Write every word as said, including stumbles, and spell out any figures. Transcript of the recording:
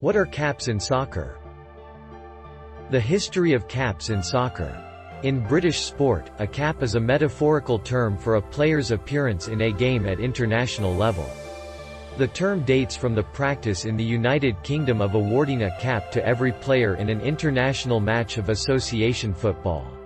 What are caps in soccer? The history of caps in soccer. In British sport, a cap is a metaphorical term for a player's appearance in a game at international level. The term dates from the practice in the United Kingdom of awarding a cap to every player in an international match of association football.